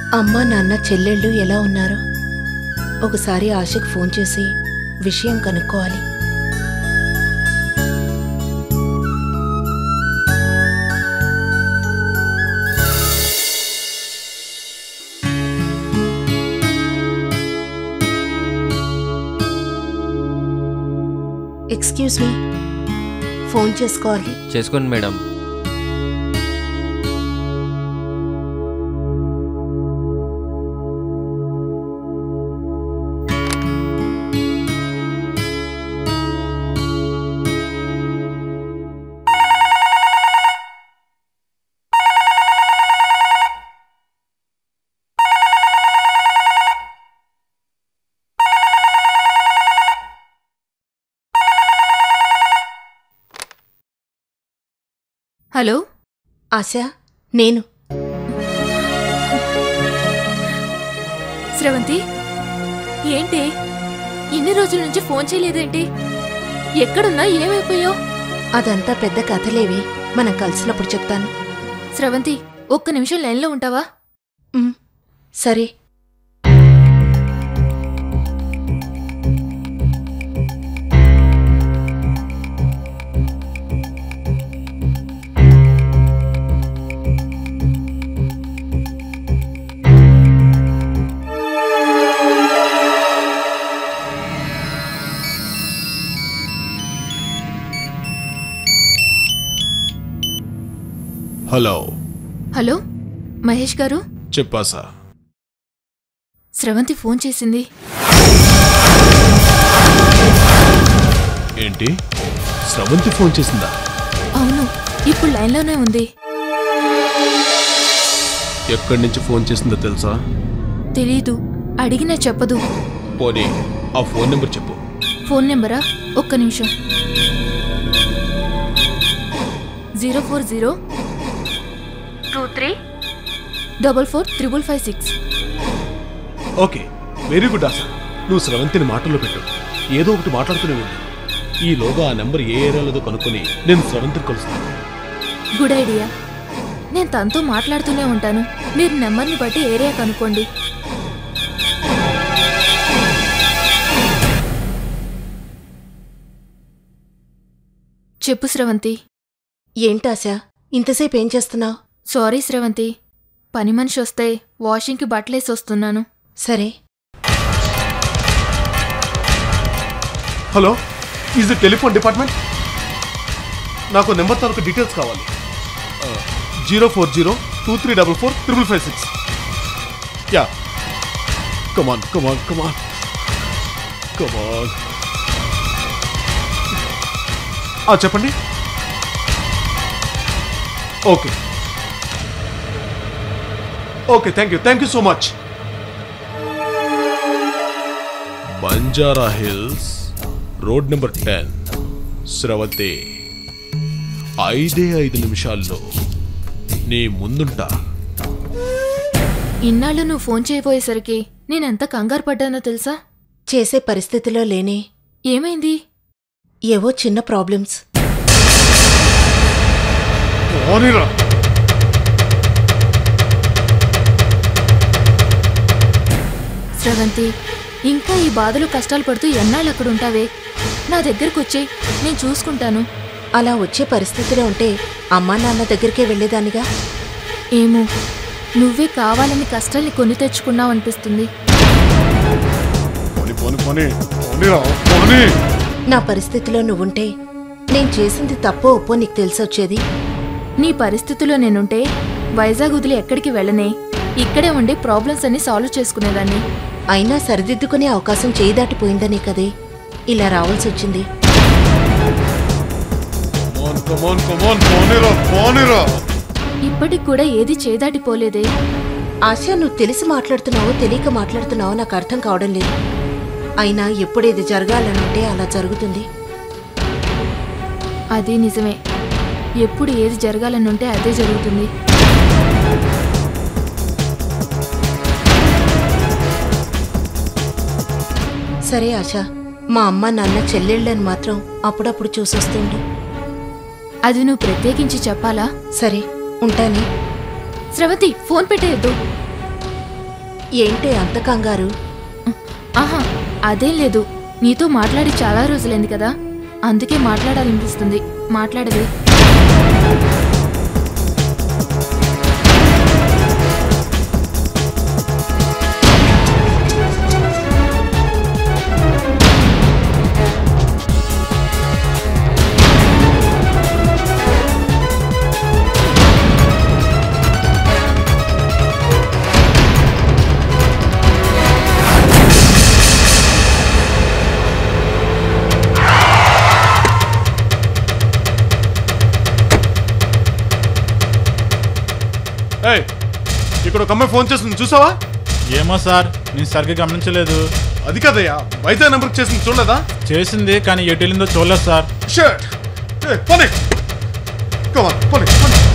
అమ్మ నాన్న చెల్లెళ్ళు ఎలా ఉన్నారో ఒకసారి ఆశకు ఫోన్ చేసి విషయం కనుక్కోవాలి. ఎక్స్క్యూజ్ మీ, ఫోన్ చేసుకోవాలి. చేసుకోండి మేడం. హలో ఆశా, నేను స్రవంతి. ఏంటి ఇన్ని రోజుల నుంచి ఫోన్ చేయలేదేంటి? ఎక్కడున్నా, ఏమైపోయావు? అదంతా పెద్ద కథలేవి, మనం కలిసినప్పుడు చెప్తాను. స్రవంతి, ఒక్క నిమిషం లైన్లో ఉంటావా? సరే. హలో. హలో మహేష్ గారు. చెప్పా సార్. స్రవంతి ఫోన్ చేసింది. ఏంటి, స్రవంతి ఫోన్ చేసిందా? అవును, ఇప్పుడు లైన్లోనే ఉంది. ఎక్కడి నుంచి ఫోన్ చేసిందో తెలుసా? తెలీదు, అడిగినా చెప్పదు. పోనీ ఆ ఫోన్ నెంబర్ చెప్పు. ఫోన్ నెంబరా? ఒక్క నిమిషం. 040 23 44 556. Okay, very good Asha. నువ్వు స్రవంతిని మాటల్లో పెట్టు, ఏదో ఒకటి మాట్లాడుతూనే ఉంది. ఈలోగా ఆ నెంబర్ ఏ ఏరియాలో కనుక్కొని నేను స్రవంతిని కలుస్తాను. Good idea. నేను తనతో మాట్లాడుతూనే ఉంటాను, మీరు నెంబర్ని బట్టి ఏరియా కనుక్కోండి. చెప్పు స్రవంతి. ఏంటాశా, ఇంతసేపు ఏం చేస్తున్నావు? సారీ స్రవంతి, పని మనిషి వస్తే వాషింగ్కి బట్టలేసి వస్తున్నాను. సరే. Hello, is the telephone department? నాకు నెంబర్ తాలూకు డీటెయిల్స్ కావాలి. 040 2344 556. Yeah, come on come on come on come on. చెప్పండి. Okay okay, thank you so much. Banjara Hills, road number 10, Sravanthi. 5 నిమిషాల్లో నీ ముందుంటా. ఇన్నాళ్ళు నువ్వు ఫోన్ చేయబోయేసరికి నేనెంత కంగారు పడ్డానో తెలుసా? చేసే పరిస్థితిలో లేనే. ఏమైంది? ఏవో చిన్న ప్రాబ్లమ్స్. స్రవంతి, ఇంకా ఈ బాధలు కష్టాలు పడుతూ ఎన్నాళ్ళు అక్కడుంటావే? నా దగ్గరకు వచ్చేయ్, నేను చూసుకుంటాను. అలా వచ్చే పరిస్థితిలో ఉంటే అమ్మా నాన్న దగ్గరికే వెళ్ళేదానిగా. ఏమో, నువ్వే కావాలని కష్టాల్ని కొని తెచ్చుకున్నావు అనిపిస్తుంది. నా పరిస్థితిలో నువ్వుంటే నేను చేసింది తప్పో ఒప్పో నీకు తెలిసొచ్చేది. నీ పరిస్థితిలో నేనుంటే వైజాగ్ వదిలి ఎక్కడికి వెళ్ళనే, ఇక్కడే ఉండి ప్రాబ్లమ్స్ అన్ని సాల్వ్ చేసుకునేదాన్ని. అయినా సరిదిద్దుకునే అవకాశం చేయి దాటిపోయిందనే కదే ఇలా రావాల్సి వచ్చింది. ఇప్పటికి కూడా ఏది చేదాటిపోలేదే. ఆశా, నువ్వు తెలిసి మాట్లాడుతున్నావో తెలియక మాట్లాడుతున్నావో నాకు అర్థం కావడం లేదు. అయినా ఎప్పుడేది జరగాలనుంటే అలా జరుగుతుంది. అది నిజమే, ఎప్పుడు ఏది జరగాలనుంటే అదే జరుగుతుంది. సరే ఆశా, మా అమ్మ నాన్న చెల్లెళ్ళని మాత్రం అప్పుడప్పుడు చూసొస్తుండు. అది నువ్వు ప్రత్యేకించి చెప్పాలా? సరే, ఉంటానే. స్రవంతి, ఫోన్ పెట్టేయద్దు. ఏంటి అంత కంగారు? ఆహా అదేం లేదు, నీతో మాట్లాడి చాలా రోజులైంది కదా, అందుకే మాట్లాడాలనిపిస్తుంది. మాట్లాడవే. ఇక్కడ ఒక అమ్మాయి ఫోన్ చేస్తుంది, చూసావా? ఏమో సార్, నేను సరిగ్గా గమనించలేదు. అది కదయ్యా, వైజాగ్ నెంబర్కి చేసింది, చూడలేదా? చేసింది, కానీ ఎటు వెళ్ళిందో చూడలేదు సార్. షర్ట్ పోనీ, కమాన్ పోనీ.